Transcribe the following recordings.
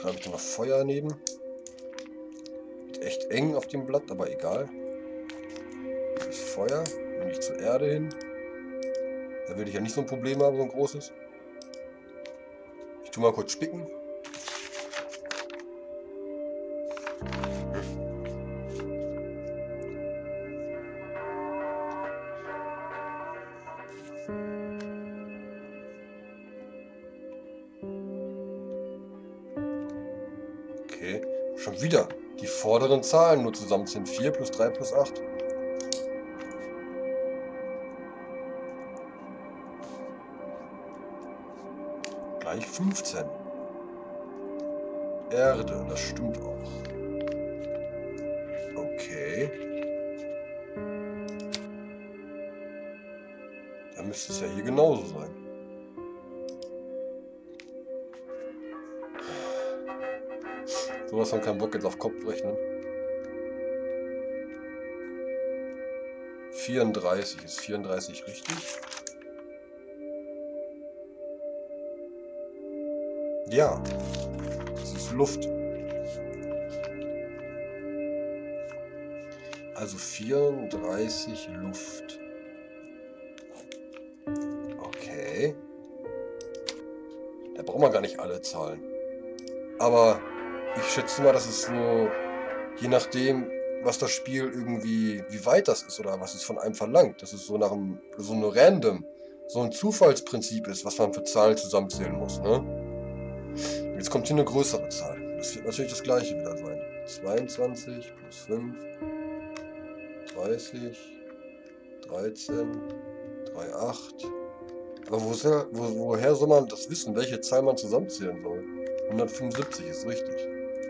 Schreibe ich dann noch Feuer daneben. Wird echt eng auf dem Blatt, aber egal. Das ist Feuer. Nehme ich zur Erde hin. Da will ich ja nicht so ein Problem haben, so ein großes. Ich tue mal kurz spicken. Okay, schon wieder die vorderen Zahlen nur zusammenziehen. 4 plus 3 plus 8. Gleich 15. Erde, das stimmt auch. Okay. Dann müsste es ja hier genauso sein. Sowas von keinen Bock jetzt auf Kopf rechnen. 34. Ist 34 richtig? Ja. Das ist Luft. Also 34 Luft. Okay. Da brauchen wir gar nicht alle Zahlen. Aber ich schätze mal, dass es so, je nachdem, was das Spiel irgendwie, wie weit das ist oder was es von einem verlangt, dass es so nach einem, so eine Random, so ein Zufallsprinzip ist, was man für Zahlen zusammenzählen muss, ne? Jetzt kommt hier eine größere Zahl. Das wird natürlich das gleiche wieder sein. 22 plus 5, 30, 13, 3, 8. Aber woher soll man das wissen, welche Zahl man zusammenzählen soll? 175 ist richtig.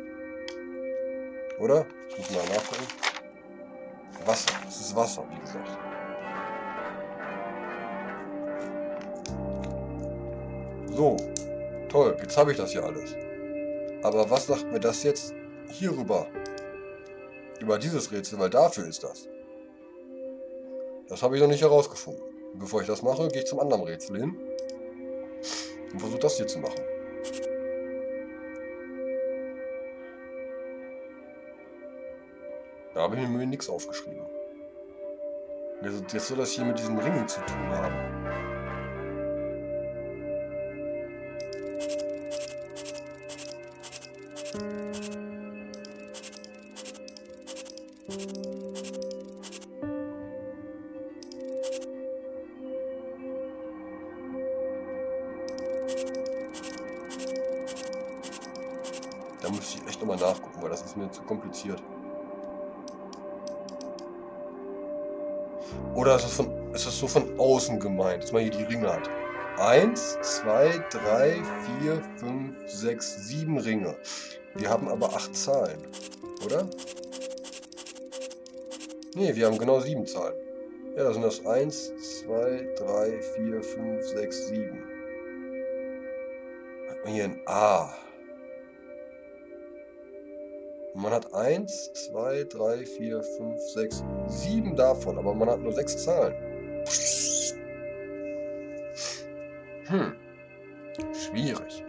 Oder? Ich muss mal nachgucken. Wasser. Das ist Wasser, wie gesagt. So. Toll. Jetzt habe ich das hier alles. Aber was sagt mir das jetzt hierüber? Über dieses Rätsel, weil dafür ist das. Das habe ich noch nicht herausgefunden. Und bevor ich das mache, gehe ich zum anderen Rätsel hin. Und versuche das hier zu machen. Da habe ich mir nichts aufgeschrieben. Jetzt soll das hier mit diesen Ringen zu tun haben. Da muss ich echt nochmal nachgucken, weil das ist mir zu kompliziert. Oder ist es so von außen gemeint, dass man hier die Ringe hat? 1, 2, 3, 4, 5, 6, 7 Ringe. Wir haben aber 8 Zahlen, oder? Nee, wir haben genau 7 Zahlen. Ja, da sind das 1, 2, 3, 4, 5, 6, 7. Hat man hier ein A. Und man hat 1, 2, 3, 4, 5, 6, 7 davon, aber man hat nur 6 Zahlen. Schwierig.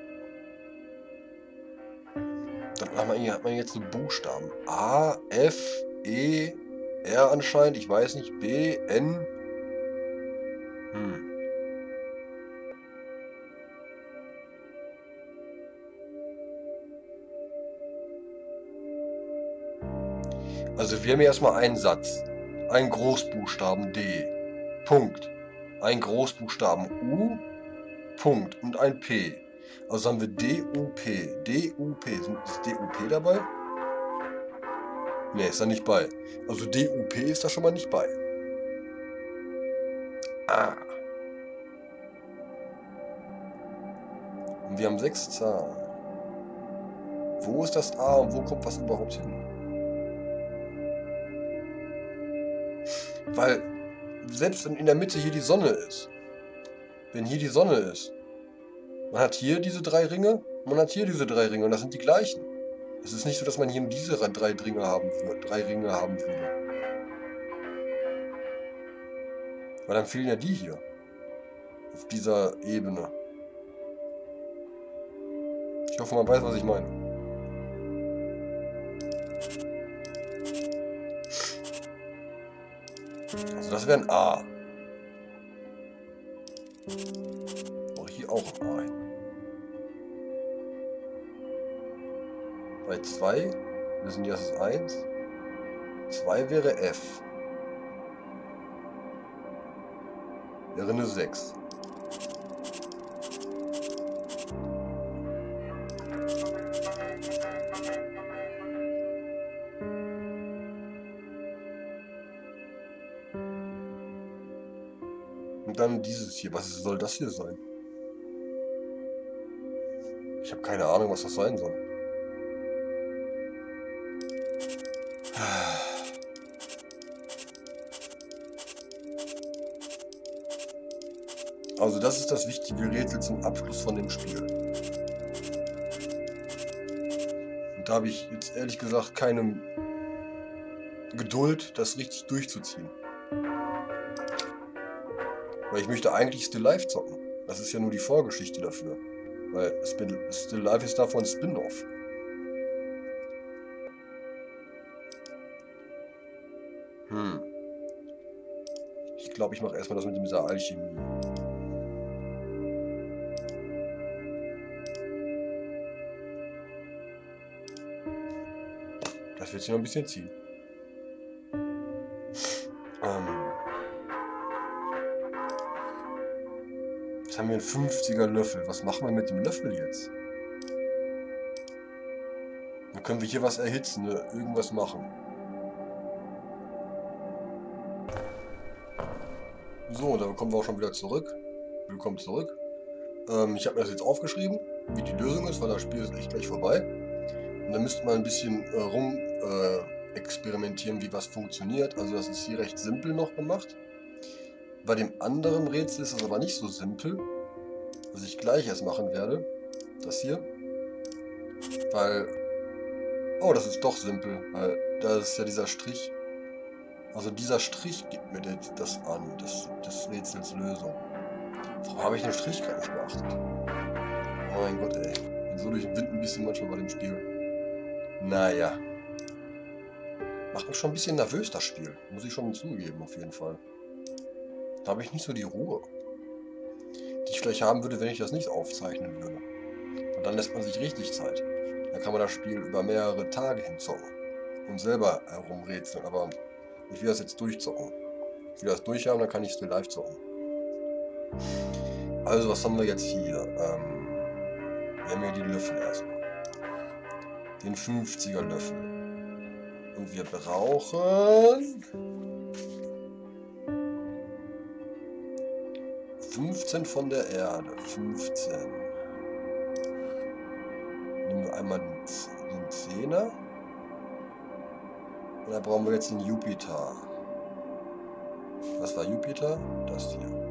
Dann hat man jetzt so Buchstaben. A, F, E, R anscheinend, ich weiß nicht, B, N. Also wir haben hier erstmal einen Satz. Ein Großbuchstaben D. Punkt. Ein Großbuchstaben U. Punkt. Und ein P. Also haben wir D-U-P. D-U-P. Ist D-U-P dabei? Ne, ist da nicht bei. Also D-U-P ist da schon mal nicht bei. Ah. Und wir haben 6 Zahlen. Wo ist das A und wo kommt was überhaupt hin? Weil selbst wenn in der Mitte hier die Sonne ist, wenn hier die Sonne ist, man hat hier diese 3 Ringe, man hat hier diese 3 Ringe und das sind die gleichen. Es ist nicht so, dass man hier diese 3 Ringe haben würde. Weil dann fehlen ja die hier. Auf dieser Ebene. Ich hoffe, man weiß, was ich meine. Also das wäre ein A. Brauche ich hier auch ein A hin. Bei 2 wissen die, das ist 1. 2 wäre F. Wäre eine 6. Und dann dieses hier. Was soll das hier sein? Ich habe keine Ahnung, was das sein soll. Also das ist das wichtige Rätsel zum Abschluss von dem Spiel. Und da habe ich jetzt ehrlich gesagt keine Geduld, das richtig durchzuziehen. Weil ich möchte eigentlich Still Life zocken. Das ist ja nur die Vorgeschichte dafür. Weil Still Life ist davon ein Spin-off. Ich glaube, ich mache erstmal das mit dieser Alchemie. Das wird sich noch ein bisschen ziehen. Jetzt haben wir einen 50er Löffel. Was machen wir mit dem Löffel jetzt? Dann können wir hier was erhitzen, ne? Irgendwas machen. So, dann kommen wir auch schon wieder zurück. Willkommen zurück. Ich habe mir das jetzt aufgeschrieben, wie die Lösung ist, weil das Spiel ist echt gleich vorbei. Und dann müsste man ein bisschen experimentieren, wie was funktioniert. Also das ist hier recht simpel noch gemacht. Bei dem anderen Rätsel ist es aber nicht so simpel, was ich gleich erst machen werde. Das hier. Weil... Oh, das ist doch simpel, weil da ist ja dieser Strich. Also dieser Strich gibt mir das an, des Rätsels Lösung. Warum habe ich den Strich gar nicht beachtet? Oh mein Gott, ey. Ich bin so durch den Wind ein bisschen manchmal bei dem Spiel. Naja. Macht mich schon ein bisschen nervös, das Spiel. Muss ich schon zugeben, auf jeden Fall. Da habe ich nicht so die Ruhe, die ich vielleicht haben würde, wenn ich das nicht aufzeichnen würde. Und dann lässt man sich richtig Zeit. Dann kann man das Spiel über mehrere Tage hinzocken und selber herumrätseln. Aber ich will das jetzt durchzocken. Ich will das durchhaben, dann kann ich Still Life zocken. Also, was haben wir jetzt hier? Wir haben hier die Löffel erstmal. Den 50er Löffel. Und wir brauchen 15 von der Erde. 15. Nehmen wir einmal den 10er. Und dann brauchen wir jetzt den Jupiter. Was war Jupiter? Das hier.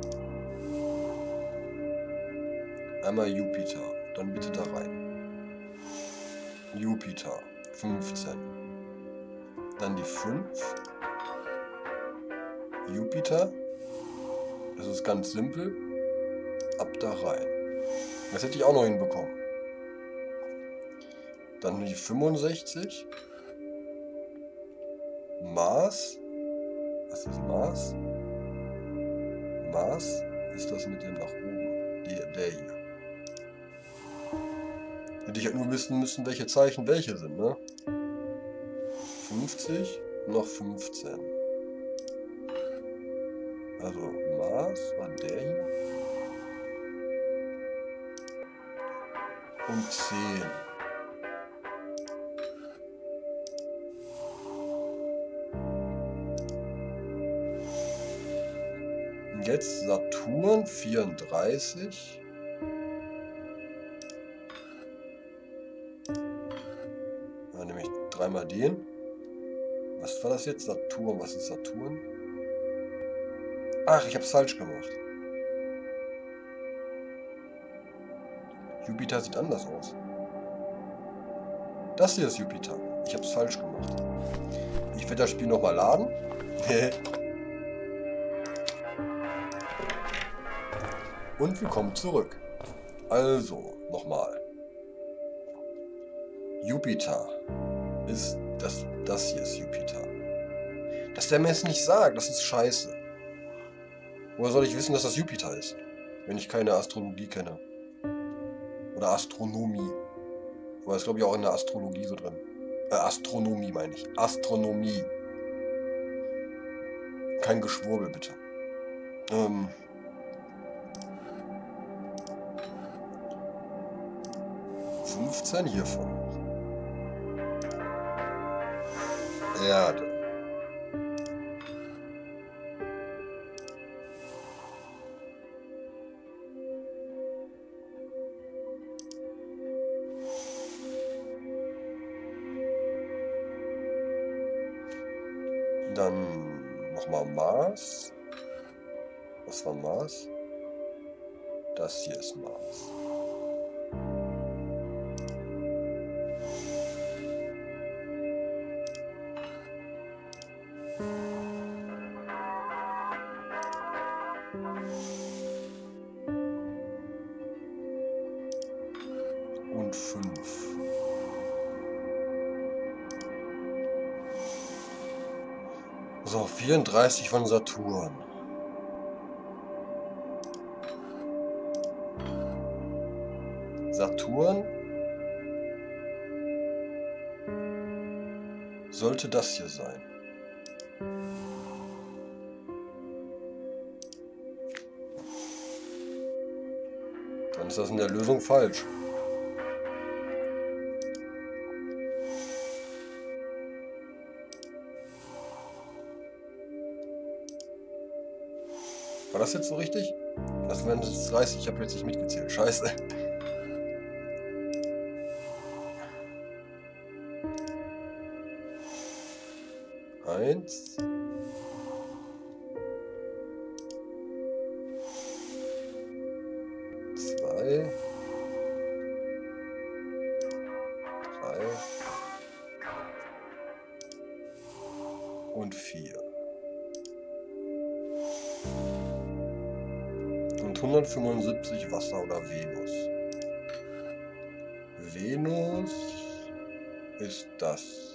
Einmal Jupiter. Dann bitte da rein. Jupiter. 15. Dann die 5. Jupiter. Das ist ganz simpel. Ab da rein. Das hätte ich auch noch hinbekommen. Dann die 65. Mars. Was ist Mars? Mars ist das mit dem nach oben. Der hier. Hätte ich halt nur wissen müssen, welche Zeichen welche sind, ne? 50, noch 15. Also Mars war der hier. Und 10. Und jetzt Saturn 34. Dann nehme ich dreimal den. Was war das jetzt? Saturn. Was ist Saturn? Ach, ich habe es falsch gemacht. Jupiter sieht anders aus. Das hier ist Jupiter. Ich habe es falsch gemacht. Ich werde das Spiel nochmal laden. Und willkommen zurück. Also, nochmal. Jupiter ist das hier ist Jupiter. Dass der mir es nicht sagt, das ist scheiße. Woher soll ich wissen, dass das Jupiter ist, wenn ich keine Astrologie kenne? Oder Astronomie. Weil es glaube ich auch in der Astrologie so drin. Astronomie meine ich. Astronomie. Kein Geschwurbel, bitte. 15 hiervon. Erde. Dann nochmal Mars. Was war Mars? Das hier ist Mars. Und 5. So, 34 von Saturn. Saturn sollte das hier sein. Dann ist das in der Lösung falsch. War das jetzt so richtig? Das wären jetzt 30, ich habe jetzt nicht mitgezählt. Scheiße. Eins. Zwei. 3. Und 4. Und 175 Wasser oder Venus. Venus ist das.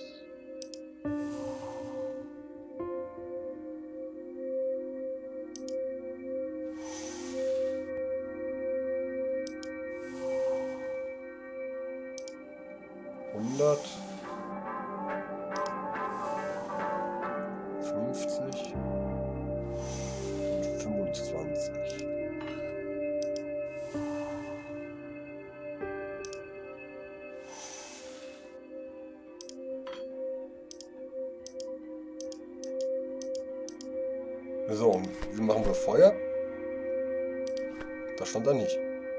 Hundert 50 und 25. So, und wie machen wir Feuer? Das stand da nicht.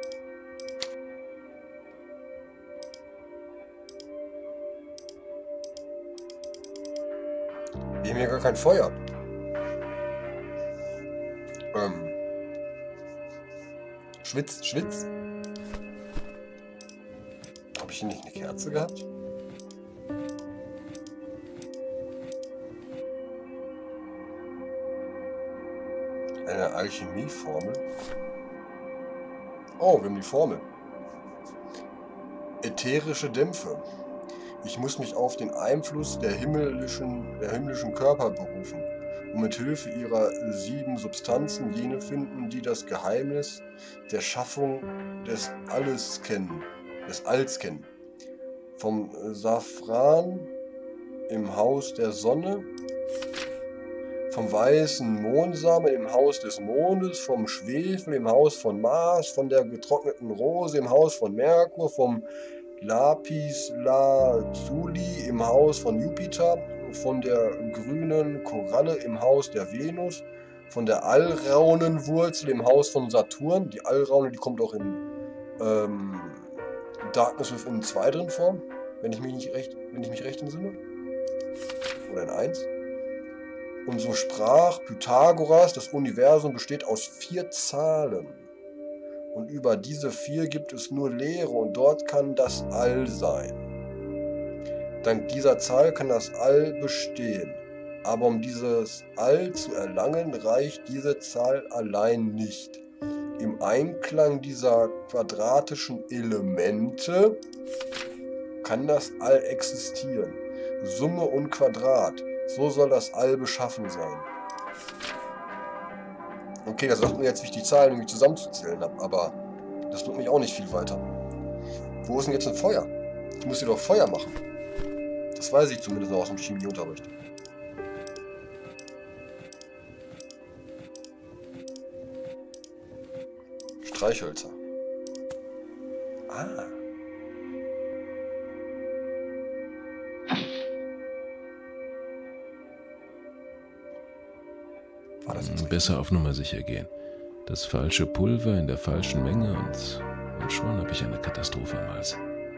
Wir haben hier gar kein Feuer. Schwitz. Habe ich hier nicht eine Kerze gehabt? Eine Alchemieformel. Oh, wir haben die Formel. Ätherische Dämpfe. Ich muss mich auf den Einfluss der himmlischen Körper berufen, und mit Hilfe ihrer 7 Substanzen jene finden, die das Geheimnis der Schaffung des Alls kennen. Vom Safran im Haus der Sonne, vom weißen Mohnsamen im Haus des Mondes, vom Schwefel im Haus von Mars, von der getrockneten Rose im Haus von Merkur, vom Lapis Lazuli im Haus von Jupiter, von der grünen Koralle im Haus der Venus, von der Alraunenwurzel im Haus von Saturn. Die Alraune, die kommt auch in Darkness Within 2 drin vor, wenn ich mich recht entsinne. Oder in 1. Und so sprach Pythagoras, das Universum besteht aus 4 Zahlen. Und über diese 4 gibt es nur Leere und dort kann das All sein. Dank dieser Zahl kann das All bestehen. Aber um dieses All zu erlangen, reicht diese Zahl allein nicht. Im Einklang dieser quadratischen Elemente kann das All existieren. Summe und Quadrat. So soll das All beschaffen sein. Okay, das sagt mir jetzt, wie ich die Zahlen irgendwie zusammenzuzählen habe, aber das bringt mich auch nicht viel weiter. Wo ist denn jetzt ein Feuer? Ich muss hier doch Feuer machen. Das weiß ich zumindest noch aus dem Chemieunterricht. Streichhölzer. Ah. War das jetzt Besser auf Nummer sicher gehen. Das falsche Pulver in der falschen Menge und schon habe ich eine Katastrophe am Hals.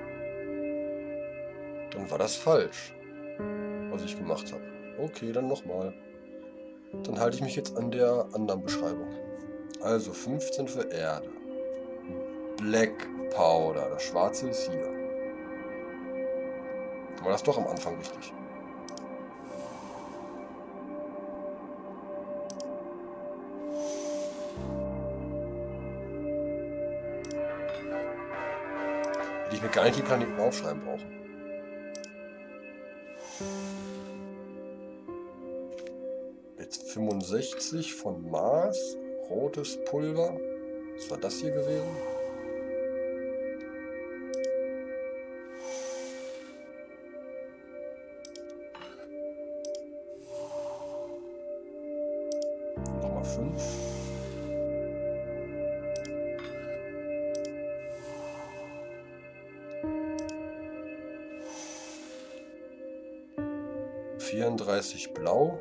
Dann war das falsch, was ich gemacht habe. Okay, dann nochmal. Dann halte ich mich jetzt an der anderen Beschreibung. Also 15 für Erde. Black Powder, das Schwarze ist hier. War das doch am Anfang richtig? Hätte ich mir gar nicht die Planeten aufschreiben brauchen. Jetzt 65 von Mars, rotes Pulver. Was war das hier gewesen? Nochmal 5. Blau.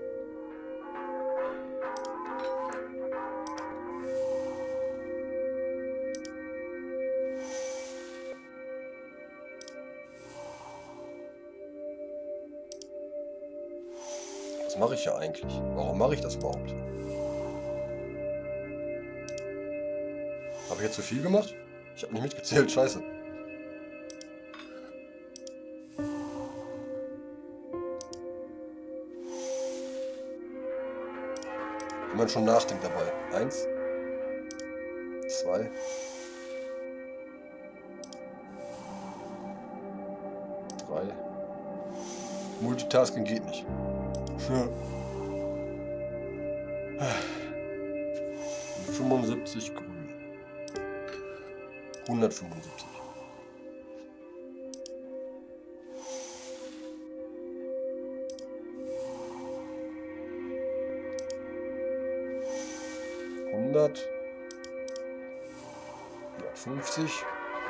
Was mache ich ja eigentlich? Warum mache ich das überhaupt? Habe ich jetzt zu viel gemacht? Ich habe nicht mitgezählt, scheiße. Wenn man schon nachdenkt dabei. 1, 2. Multitasking geht nicht. 75 grün. 175. Ja, 50.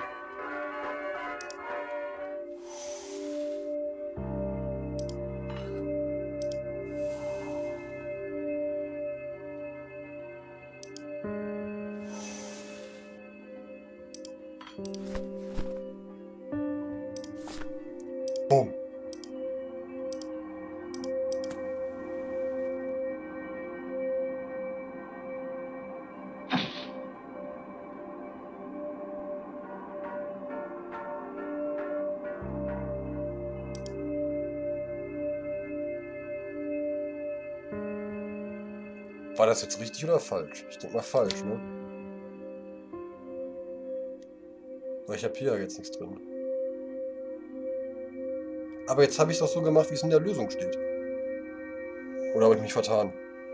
Boom. War das jetzt richtig oder falsch? Ich denke mal falsch, ne? Weil ich habe hier ja jetzt nichts drin. Aber jetzt habe ich es doch so gemacht, wie es in der Lösung steht. Oder habe ich mich vertan?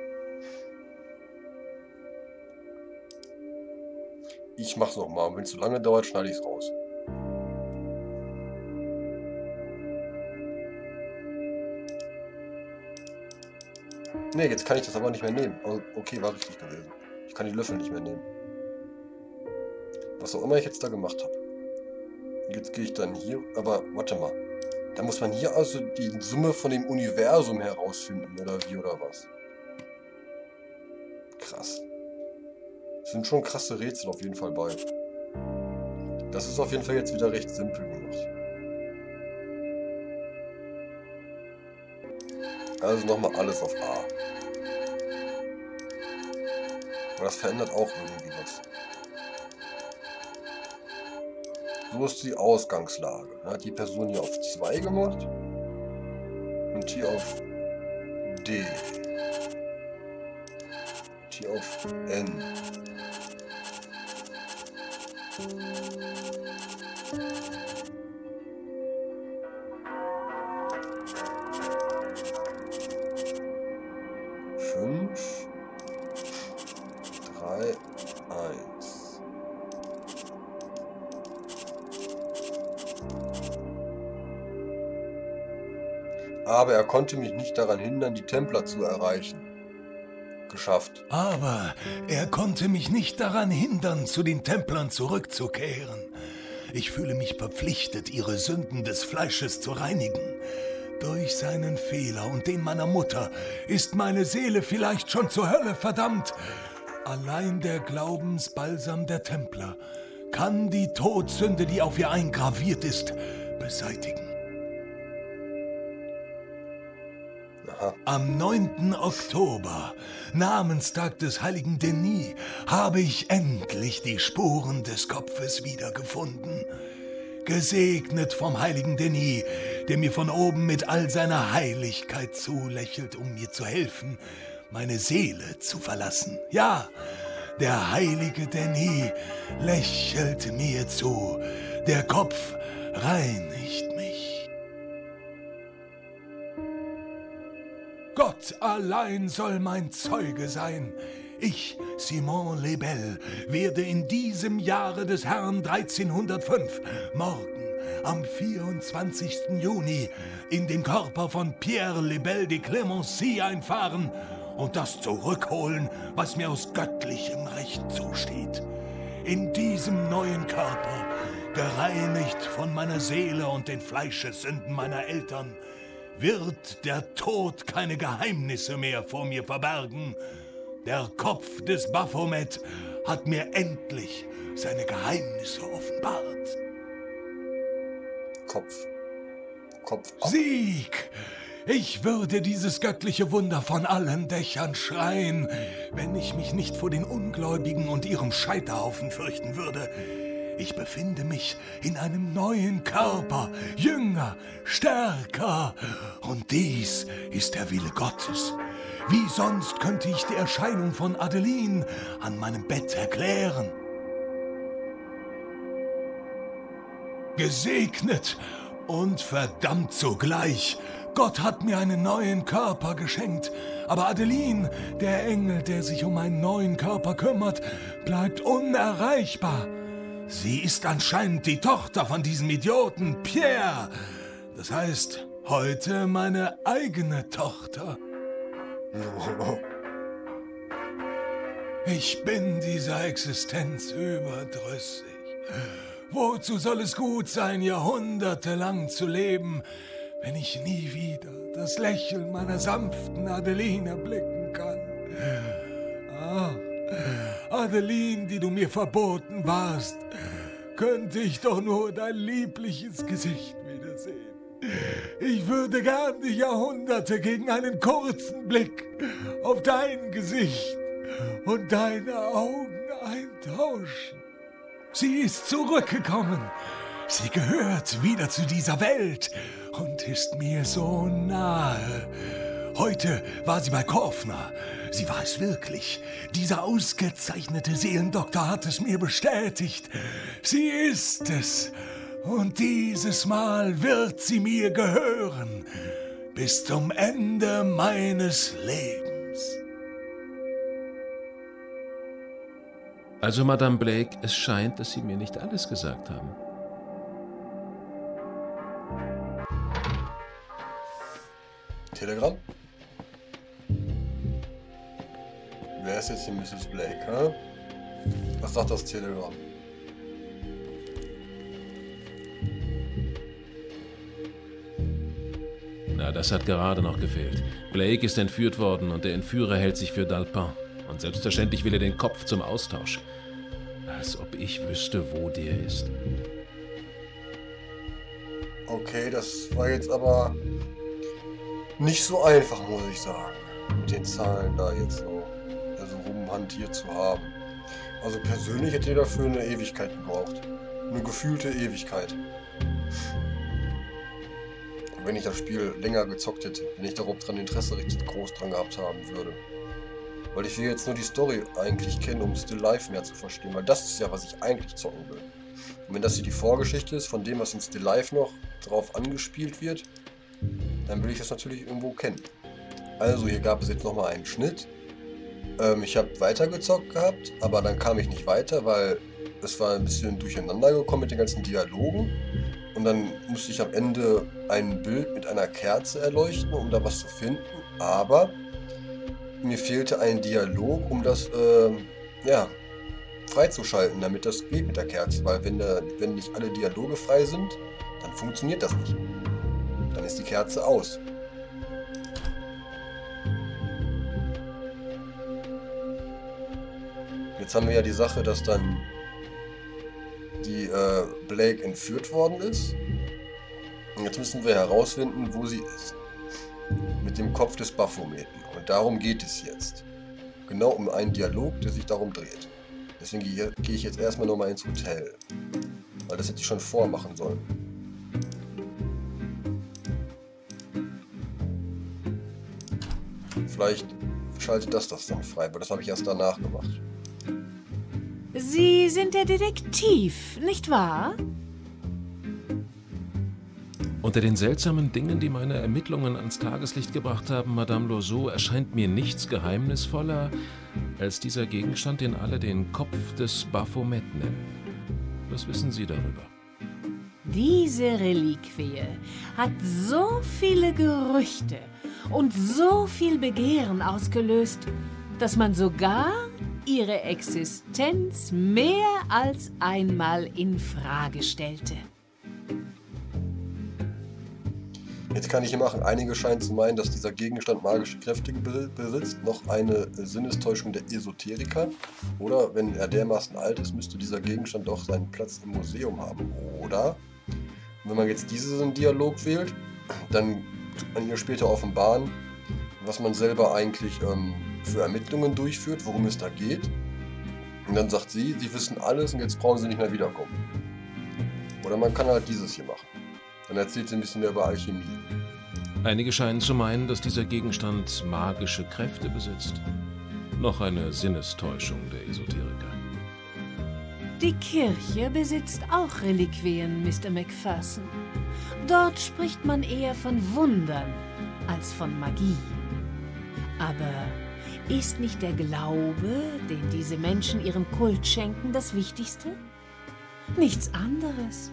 Ich mach's nochmal. Und wenn es zu lange dauert, schneide ich es raus. Ne, jetzt kann ich das aber nicht mehr nehmen. Oh, okay, war richtig gewesen. Ich kann die Löffel nicht mehr nehmen. Was auch immer ich jetzt da gemacht habe. Jetzt gehe ich dann hier. Aber warte mal. Da muss man hier also die Summe von dem Universum herausfinden. Oder wie oder was? Krass. Das sind schon krasse Rätsel auf jeden Fall bei. Das ist auf jeden Fall jetzt wieder recht simpel gemacht. Also nochmal alles auf A. Aber das verändert auch irgendwie was. So ist die Ausgangslage. Da hat die Person hier auf 2 gemacht. Und hier auf D. Und hier auf N. aber er konnte mich nicht daran hindern, die Templer zu erreichen. Geschafft. Aber er konnte mich nicht daran hindern, zu den Templern zurückzukehren. Ich fühle mich verpflichtet, ihre Sünden des Fleisches zu reinigen. Durch seinen Fehler und den meiner Mutter ist meine Seele vielleicht schon zur Hölle verdammt. Allein der Glaubensbalsam der Templer kann die Todsünde, die auf ihr eingraviert ist, beseitigen. Aha. Am 9. Oktober, Namenstag des heiligen Denis, habe ich endlich die Spuren des Kopfes wiedergefunden. Gesegnet vom heiligen Denis, der mir von oben mit all seiner Heiligkeit zulächelt, um mir zu helfen, meine Seele zu verlassen. Ja, der heilige Denis lächelt mir zu, der Kopf reinigt mich. Gott allein soll mein Zeuge sein. Ich, Simon le Bel, werde in diesem Jahre des Herrn 1305, morgen, am 24. Juni, in den Körper von Pierre le Bel de Clemency einfahren und das zurückholen, was mir aus göttlichem Recht zusteht. In diesem neuen Körper, gereinigt von meiner Seele und den Fleischessünden meiner Eltern, wird der Tod keine Geheimnisse mehr vor mir verbergen. Der Kopf des Baphomet hat mir endlich seine Geheimnisse offenbart. Kopf ab. Sieg! Ich würde dieses göttliche Wunder von allen Dächern schreien, wenn ich mich nicht vor den Ungläubigen und ihrem Scheiterhaufen fürchten würde. Ich befinde mich in einem neuen Körper, jünger, stärker. Und dies ist der Wille Gottes. Wie sonst könnte ich die Erscheinung von Adeline an meinem Bett erklären? Gesegnet und verdammt zugleich. Gott hat mir einen neuen Körper geschenkt. Aber Adeline, der Engel, der sich um einen neuen Körper kümmert, bleibt unerreichbar. Sie ist anscheinend die Tochter von diesem Idioten Pierre. Das heißt, heute meine eigene Tochter. Ich bin dieser Existenz überdrüssig. Wozu soll es gut sein, jahrhundertelang zu leben, wenn ich nie wieder das Lächeln meiner sanften Adeline erblicken kann? Ah, Adeline, die du mir verboten warst, könnte ich doch nur dein liebliches Gesicht wiedersehen. Ich würde gern die Jahrhunderte gegen einen kurzen Blick auf dein Gesicht und deine Augen eintauschen. Sie ist zurückgekommen. Sie gehört wieder zu dieser Welt und ist mir so nahe. Heute war sie bei Korfner. Sie war es wirklich. Dieser ausgezeichnete Seelendoktor hat es mir bestätigt. Sie ist es. Und dieses Mal wird sie mir gehören. Bis zum Ende meines Lebens. Also, Madame Blake, es scheint, dass Sie mir nicht alles gesagt haben. Telegramm? Wer ist jetzt die Mrs. Blake, hä? Was sagt das Telegramm? Na, das hat gerade noch gefehlt. Blake ist entführt worden und der Entführer hält sich für Dalpin. Und selbstverständlich will er den Kopf zum Austausch. Als ob ich wüsste, wo der ist. Okay, das war jetzt aber nicht so einfach, muss ich sagen. Mit den Zahlen da jetzt so also rumhantiert zu haben. Also persönlich hätte ich dafür eine Ewigkeit gebraucht. Eine gefühlte Ewigkeit. Wenn ich das Spiel länger gezockt hätte, wenn ich darauf dran Interesse richtig groß dran gehabt haben würde. Weil ich will jetzt nur die Story eigentlich kennen, um Still Life mehr zu verstehen, weil das ist ja, was ich eigentlich zocken will. Und wenn das hier die Vorgeschichte ist, von dem, was in Still Life noch drauf angespielt wird, dann will ich das natürlich irgendwo kennen. Also hier gab es jetzt nochmal einen Schnitt. Ich habe weitergezockt gehabt, aber dann kam ich nicht weiter, weil es war ein bisschen durcheinander gekommen mit den ganzen Dialogen. Und dann musste ich am Ende ein Bild mit einer Kerze erleuchten, um da was zu finden. Aber mir fehlte ein Dialog, um das ja, freizuschalten, damit das geht mit der Kerze. Weil wenn nicht alle Dialoge frei sind, dann funktioniert das nicht. Dann ist die Kerze aus. Jetzt haben wir ja die Sache, dass dann die Blake entführt worden ist. Und jetzt müssen wir herausfinden, wo sie ist. Mit dem Kopf des Baphometen. Und darum geht es jetzt. Genau um einen Dialog, der sich darum dreht. Deswegen gehe ich jetzt erstmal nochmal ins Hotel. Weil das hätte ich schon vormachen sollen. Vielleicht schaltet das dann frei, weil das habe ich erst danach gemacht. Sie sind der Detektiv, nicht wahr? Unter den seltsamen Dingen, die meine Ermittlungen ans Tageslicht gebracht haben, Madame Loiseau, erscheint mir nichts geheimnisvoller als dieser Gegenstand, den alle den Kopf des Baphomet nennen. Was wissen Sie darüber? Diese Reliquie hat so viele Gerüchte und so viel Begehren ausgelöst, dass man sogar ihre Existenz mehr als einmal in Frage stellte. Jetzt kann ich hier machen. Einige scheinen zu meinen, dass dieser Gegenstand magische Kräfte besitzt. Noch eine Sinnestäuschung der Esoteriker. Oder, wenn er dermaßen alt ist, müsste dieser Gegenstand doch seinen Platz im Museum haben. Oder, wenn man jetzt diesen Dialog wählt, dann tut man ihr später offenbaren, was man selber eigentlich für Ermittlungen durchführt, worum es da geht. Und dann sagt sie wissen alles und jetzt brauchen sie nicht mehr wiederkommen. Oder man kann halt dieses hier machen. Dann erzählt sie ein bisschen mehr über Alchemie. Einige scheinen zu meinen, dass dieser Gegenstand magische Kräfte besitzt. Noch eine Sinnestäuschung der Esoteriker. Die Kirche besitzt auch Reliquien, Mr. Macpherson. Dort spricht man eher von Wundern als von Magie. Aber ist nicht der Glaube, den diese Menschen ihrem Kult schenken, das Wichtigste? Nichts anderes.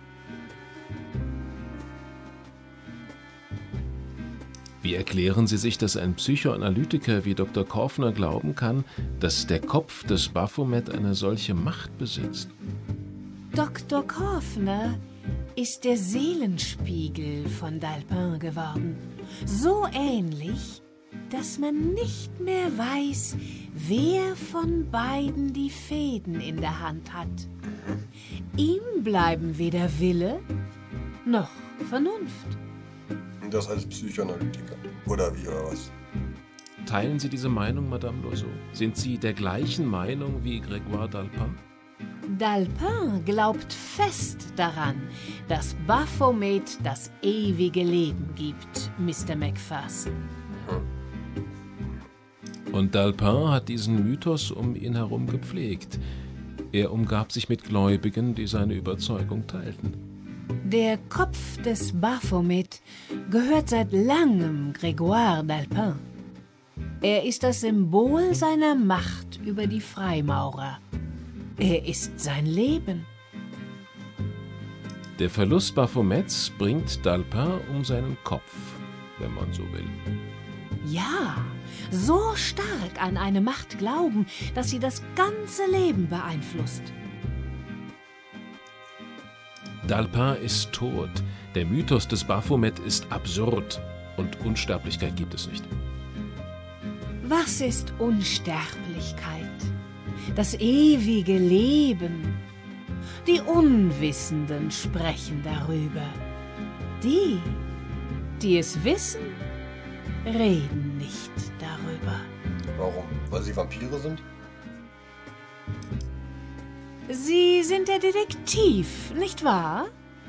Wie erklären Sie sich, dass ein Psychoanalytiker wie Dr. Korfner glauben kann, dass der Kopf des Baphomet eine solche Macht besitzt? Dr. Korfner ist der Seelenspiegel von Dalpin geworden. So ähnlich, dass man nicht mehr weiß, wer von beiden die Fäden in der Hand hat. Ihm bleiben weder Wille noch Vernunft. Das als Psychoanalytiker. Oder wie, oder was? Teilen Sie diese Meinung, Madame Loiseau? Sind Sie der gleichen Meinung wie Grégoire Dalpin? Dalpin glaubt fest daran, dass Baphomet das ewige Leben gibt, Mr. Macpherson. Und Dalpin hat diesen Mythos um ihn herum gepflegt. Er umgab sich mit Gläubigen, die seine Überzeugung teilten. Der Kopf des Baphomet gehört seit langem Grégoire Dalpin. Er ist das Symbol seiner Macht über die Freimaurer. Er ist sein Leben. Der Verlust Baphomets bringt Dalpin um seinen Kopf, wenn man so will. Ja, so stark an eine Macht glauben, dass sie das ganze Leben beeinflusst. Dalpin ist tot. Der Mythos des Baphomet ist absurd. Und Unsterblichkeit gibt es nicht. Was ist Unsterblichkeit? Das ewige Leben. Die Unwissenden sprechen darüber. Die es wissen, reden nicht darüber. Warum? Weil sie Vampire sind? Sie sind der Detektiv, nicht wahr?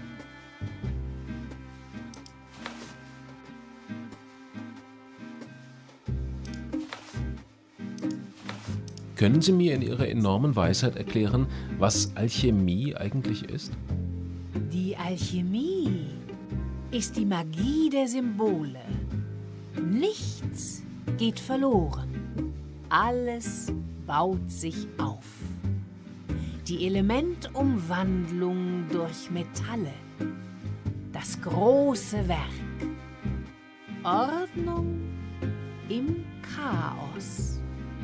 Können Sie mir in Ihrer enormen Weisheit erklären, was Alchemie eigentlich ist? Die Alchemie ist die Magie der Symbole. Nichts geht verloren. Alles baut sich auf. die Elementumwandlung durch Metalle. Das große Werk. Ordnung im Chaos.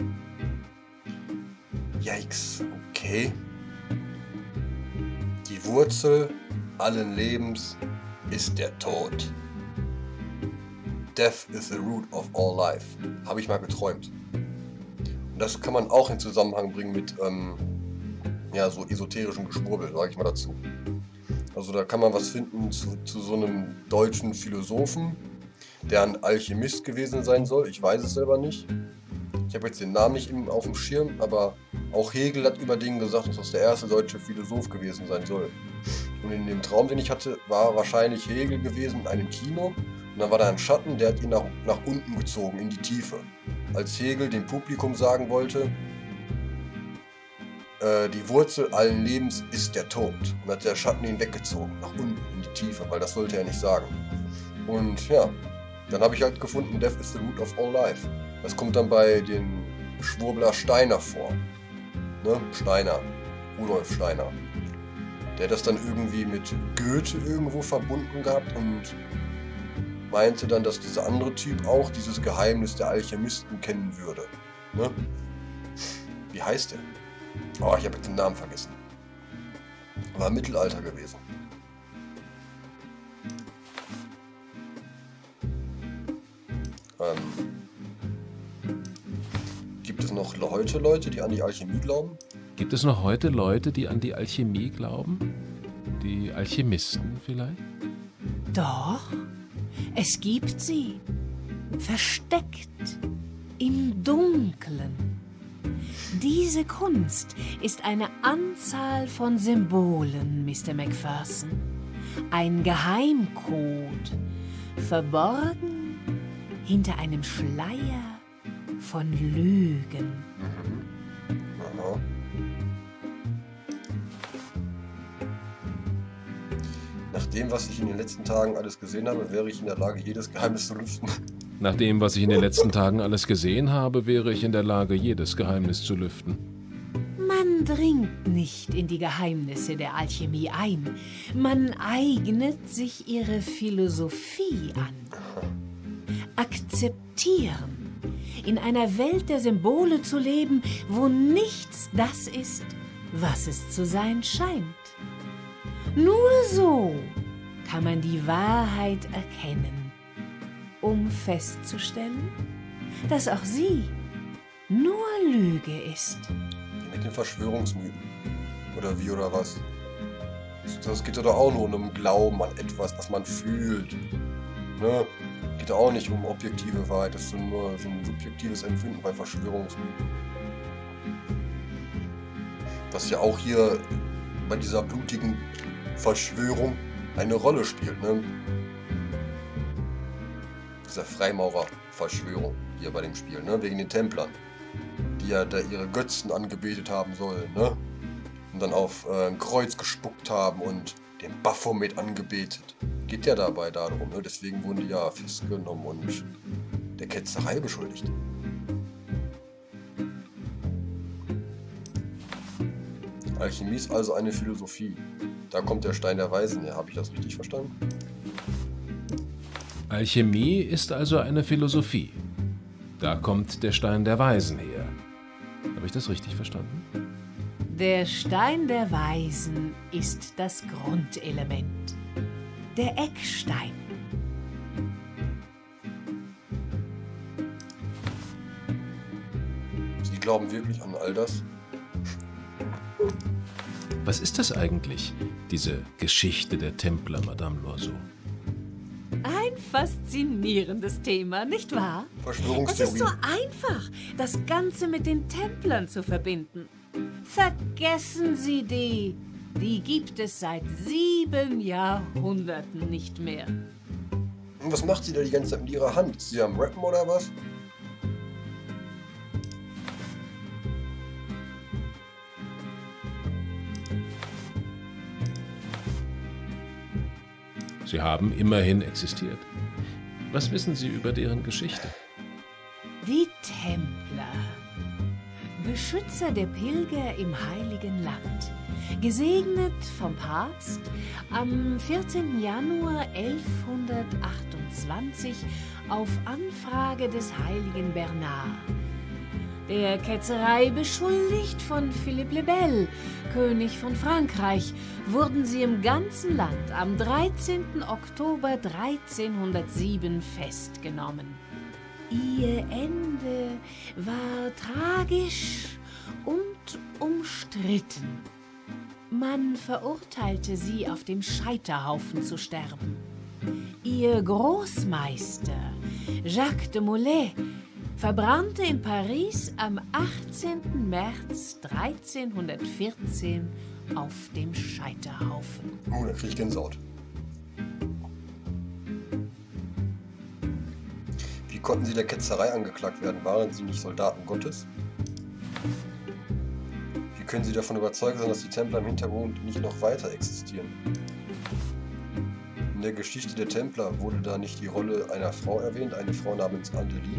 Yikes, okay. Die Wurzel allen Lebens ist der Tod. Death is the root of all life. Habe ich mal geträumt. Und das kann man auch in Zusammenhang bringen mit ja, so esoterischem Geschwurbel, sage ich mal dazu. Also da kann man was finden zu so einem deutschen Philosophen, der ein Alchemist gewesen sein soll. Ich weiß es selber nicht. Ich habe jetzt den Namen nicht auf dem Schirm, aber auch Hegel hat über den gesagt, dass das der erste deutsche Philosoph gewesen sein soll. Und in dem Traum, den ich hatte, war wahrscheinlich Hegel gewesen in einem Kino. Und dann war da ein Schatten, der hat ihn nach unten gezogen, in die Tiefe. Als Hegel dem Publikum sagen wollte, die Wurzel allen Lebens ist der Tod. Und hat der Schatten ihn weggezogen, nach unten, in die Tiefe, weil das sollte er nicht sagen. Und ja, dann habe ich halt gefunden, Death is the root of all life. Das kommt dann bei den Schwurbler Steiner vor. Ne? Steiner, Rudolf Steiner. Der hat das dann irgendwie mit Goethe irgendwo verbunden gehabt und meinte dann, dass dieser andere Typ auch dieses Geheimnis der Alchemisten kennen würde. Ne? Wie heißt der? Oh, ich habe jetzt den Namen vergessen. War Mittelalter gewesen. Gibt es noch heute Leute, die an die Alchemie glauben? Gibt es noch heute Leute, die an die Alchemie glauben? Die Alchemisten vielleicht? Doch, es gibt sie. Versteckt im Dunklen. Diese Kunst ist eine Anzahl von Symbolen, Mr. Macpherson. Ein Geheimcode, verborgen hinter einem Schleier von Lügen. Aha. Nach dem, was ich in den letzten Tagen alles gesehen habe, wäre ich in der Lage, jedes Geheimnis zu lüften. Nach dem, was ich in den letzten Tagen alles gesehen habe, wäre ich in der Lage, jedes Geheimnis zu lüften. Man dringt nicht in die Geheimnisse der Alchemie ein. Man eignet sich ihre Philosophie an. Akzeptieren, in einer Welt der Symbole zu leben, wo nichts das ist, was es zu sein scheint. Nur so kann man die Wahrheit erkennen, um festzustellen, dass auch sie nur Lüge ist. Mit den Verschwörungsmythen. Oder wie oder was? Das geht ja doch auch nur um Glauben an etwas, was man fühlt. Ne? Geht ja auch nicht um objektive Wahrheit, das ist nur so ein subjektives Empfinden bei Verschwörungsmythen. Was ja auch hier bei dieser blutigen Verschwörung eine Rolle spielt, ne? Dieser Freimaurer-Verschwörung hier bei dem Spiel, ne? Wegen den Templern, die ja da ihre Götzen angebetet haben sollen, ne? Und dann auf ein Kreuz gespuckt haben und den Baphomet angebetet. Geht ja dabei darum, ne? Deswegen wurden die ja festgenommen und der Ketzerei beschuldigt. Alchemie ist also eine Philosophie. Da kommt der Stein der Weisen her. Habe ich das richtig verstanden? Alchemie ist also eine Philosophie. Da kommt der Stein der Weisen her. Habe ich das richtig verstanden? Der Stein der Weisen ist das Grundelement. Der Eckstein. Sie glauben wirklich an all das? Was ist das eigentlich, diese Geschichte der Templer, Madame Loiseau? Ein faszinierendes Thema, nicht wahr? Es ist Verschwörungstheorie. so einfach, das Ganze mit den Templern zu verbinden. Vergessen Sie die. Die gibt es seit 7 Jahrhunderten nicht mehr. Und was macht sie da die ganze Zeit mit ihrer Hand? Ist sie am Rappen oder was? Sie haben immerhin existiert. Was wissen Sie über deren Geschichte? Die Templer. Beschützer der Pilger im Heiligen Land, gesegnet vom Papst am 14. Januar 1128 auf Anfrage des heiligen Bernard. Der Ketzerei beschuldigt von Philippe le Bel, König von Frankreich, wurden sie im ganzen Land am 13. Oktober 1307 festgenommen. Ihr Ende war tragisch und umstritten. Man verurteilte sie, auf dem Scheiterhaufen zu sterben. Ihr Großmeister, Jacques de Molay, verbrannte in Paris am 18. März 1314 auf dem Scheiterhaufen. Da krieg ich Gänsehaut. Wie konnten sie der Ketzerei angeklagt werden? Waren sie nicht Soldaten Gottes? Wie können sie davon überzeugt sein, dass die Templer im Hintergrund nicht noch weiter existieren? In der Geschichte der Templer wurde da nicht die Rolle einer Frau erwähnt, eine Frau namens Adeline?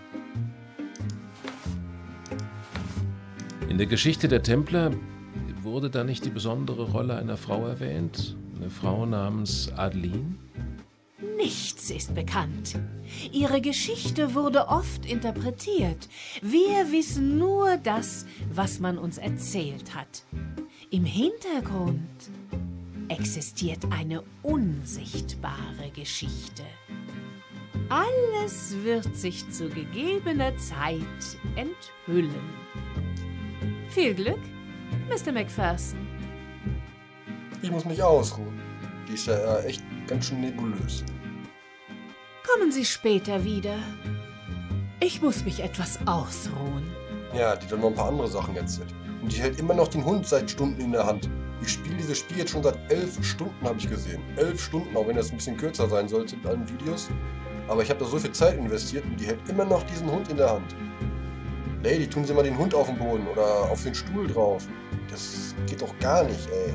In der Geschichte der Templer wurde da nicht die besondere Rolle einer Frau erwähnt? Eine Frau namens Adeline? Nichts ist bekannt. Ihre Geschichte wurde oft interpretiert. Wir wissen nur das, was man uns erzählt hat. Im Hintergrund existiert eine unsichtbare Geschichte. Alles wird sich zu gegebener Zeit enthüllen. Viel Glück, Mr. Macpherson. Ich muss mich ausruhen. Die ist ja echt ganz schön nebulös. Kommen Sie später wieder. Ich muss mich etwas ausruhen. Ja, die hat dann noch ein paar andere Sachen erzählt. Und die hält immer noch den Hund seit Stunden in der Hand. Ich spiele dieses Spiel jetzt schon seit 11 Stunden, habe ich gesehen. 11 Stunden, auch wenn das ein bisschen kürzer sein sollte mit allen Videos. Aber ich habe da so viel Zeit investiert und die hält immer noch diesen Hund in der Hand. Lady, tun Sie mal den Hund auf den Boden oder auf den Stuhl drauf. Das geht doch gar nicht, ey.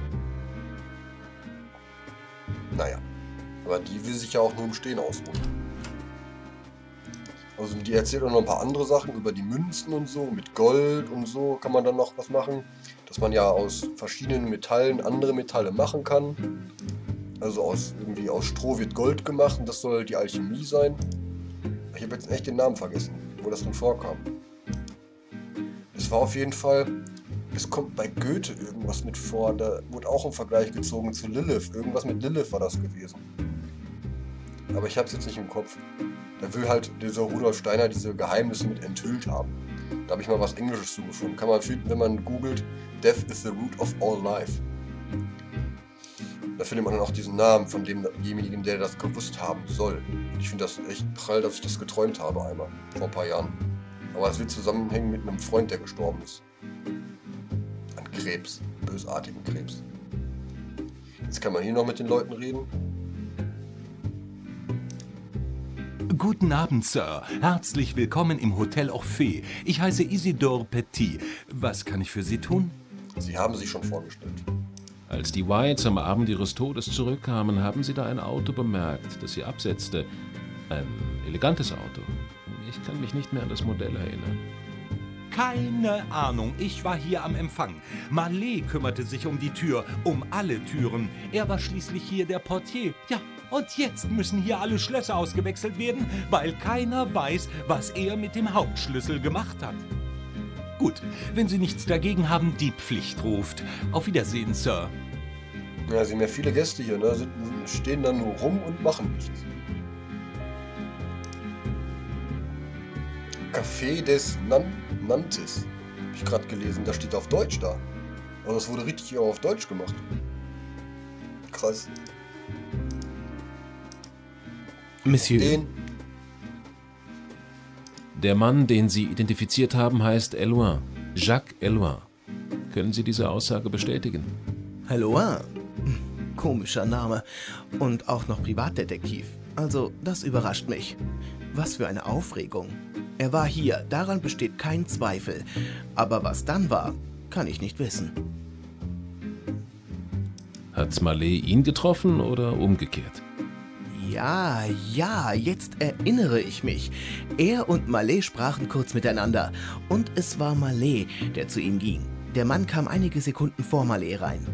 Naja, aber die will sich ja auch nur im Stehen ausruhen. Also die erzählt auch noch ein paar andere Sachen über die Münzen und so, mit Gold und so kann man dann noch was machen. Dass man ja aus verschiedenen Metallen andere Metalle machen kann. Also irgendwie aus Stroh wird Gold gemacht und das soll die Alchemie sein. Ich habe jetzt echt den Namen vergessen, wo das denn vorkam. Es war auf jeden Fall, es kommt bei Goethe irgendwas mit vor, da wurde auch ein Vergleich gezogen zu Lilith. Irgendwas mit Lilith war das gewesen. Aber ich habe es jetzt nicht im Kopf. Da will halt dieser Rudolf Steiner diese Geheimnisse mit enthüllt haben. Da habe ich mal was Englisches zugefunden. Kann man finden, wenn man googelt, Death is the root of all life. Da findet man dann auch diesen Namen von demjenigen, der das gewusst haben soll. Und ich finde das echt prall, dass ich das geträumt habe einmal, vor ein paar Jahren. Aber es wird zusammenhängen mit einem Freund, der gestorben ist. An Krebs, bösartigen Krebs. Jetzt kann man hier noch mit den Leuten reden. Guten Abend, Sir. Herzlich willkommen im Hotel Orphée. Ich heiße Isidore Petit. Was kann ich für Sie tun? Sie haben sich schon vorgestellt. Als die Whites am Abend ihres Todes zurückkamen, haben sie da ein Auto bemerkt, das sie absetzte. Ein elegantes Auto. Ich kann mich nicht mehr an das Modell erinnern. Keine Ahnung, ich war hier am Empfang. Mallet kümmerte sich um die Tür, um alle Türen. Er war schließlich hier der Portier. Ja, und jetzt müssen hier alle Schlösser ausgewechselt werden, weil keiner weiß, was er mit dem Hauptschlüssel gemacht hat. Gut, wenn Sie nichts dagegen haben, die Pflicht ruft. Auf Wiedersehen, Sir. Ja, Sie haben ja viele Gäste hier, ne? Stehen dann nur rum und machen nichts. Café des Nantes. Habe ich gerade gelesen, da steht auf Deutsch da. Also das wurde richtig auch auf Deutsch gemacht. Krass. Monsieur. Der Mann, den Sie identifiziert haben, heißt Eloin. Jacques Eloin. Können Sie diese Aussage bestätigen? Eloin? Komischer Name. Und auch noch Privatdetektiv. Also, das überrascht mich. Was für eine Aufregung. Er war hier, daran besteht kein Zweifel. Aber was dann war, kann ich nicht wissen. Hat Mallet ihn getroffen oder umgekehrt? Ja, jetzt erinnere ich mich. Er und Mallet sprachen kurz miteinander. Und es war Mallet, der zu ihm ging. Der Mann kam einige Sekunden vor Mallet rein.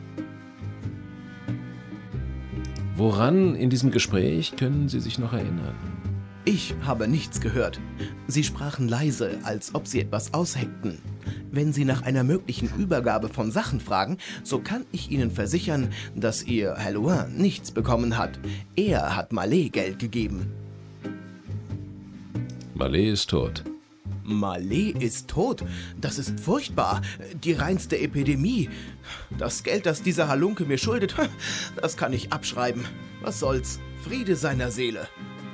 Woran in diesem Gespräch können Sie sich noch erinnern? Ich habe nichts gehört. Sie sprachen leise, als ob sie etwas ausheckten. Wenn Sie nach einer möglichen Übergabe von Sachen fragen, so kann ich Ihnen versichern, dass Ihr Helouin nichts bekommen hat. Er hat Mallet Geld gegeben. Mallet ist tot. Mallet ist tot? Das ist furchtbar. Die reinste Epidemie. Das Geld, das dieser Halunke mir schuldet, das kann ich abschreiben. Was soll's? Friede seiner Seele.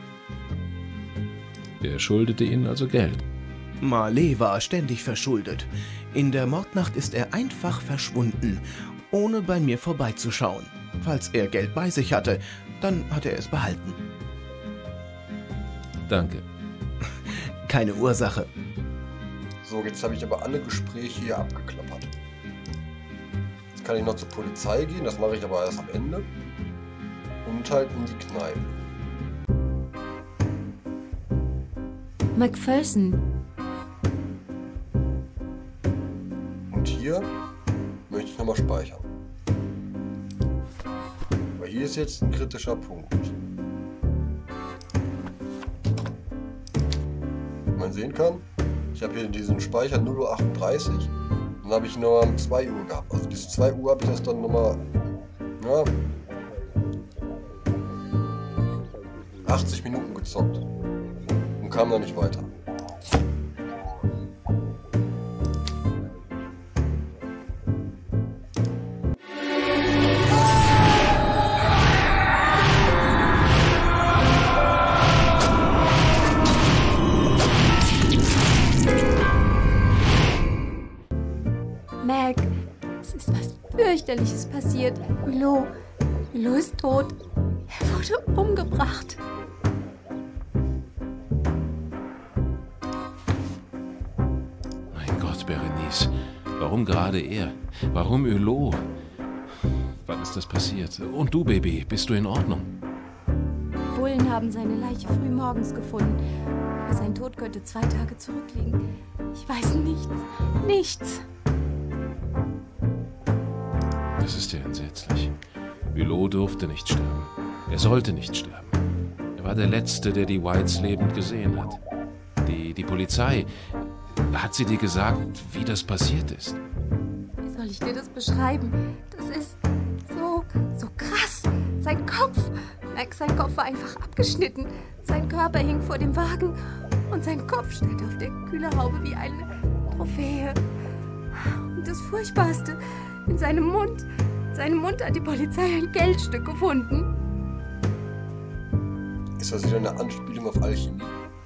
Er schuldete Ihnen also Geld. Mallet war ständig verschuldet. In der Mordnacht ist er einfach verschwunden, ohne bei mir vorbeizuschauen. Falls er Geld bei sich hatte, dann hat er es behalten. Danke. Keine Ursache. So, jetzt habe ich aber alle Gespräche hier abgeklappert. Jetzt kann ich noch zur Polizei gehen, das mache ich aber erst am Ende. Und halt in die Kneipe. Macpherson. Und hier möchte ich nochmal speichern. Aber hier ist jetzt ein kritischer Punkt. Wie man sehen kann, ich habe hier diesen Speicher 0:38 Uhr. Dann habe ich nur um 2 Uhr gehabt. Also bis 2 Uhr habe ich das dann nochmal, ja, 80 Minuten gezockt. Und kam dann nicht weiter. Mac, es ist was fürchterliches passiert. Hulot ist tot. Er wurde umgebracht. Mein Gott, Berenice. Warum gerade er? Warum Hulot? Wann ist das passiert? Und du, Baby, bist du in Ordnung? Bullen haben seine Leiche früh morgens gefunden. Aber sein Tod könnte 2 Tage zurückliegen. Ich weiß nichts. Das ist ja entsetzlich. Hulot durfte nicht sterben. Er sollte nicht sterben. Er war der Letzte, der die Whites lebend gesehen hat. Die Polizei, hat sie dir gesagt, wie das passiert ist? Wie soll ich dir das beschreiben? Das ist so krass. Sein Kopf. Max, sein Kopf war einfach abgeschnitten. Sein Körper hing vor dem Wagen und sein Kopf stand auf der Kühlerhaube wie eine Trophäe. Und das Furchtbarste, in seinem Mund hat die Polizei ein Geldstück gefunden. Ist das wieder eine Anspielung auf Alchemie?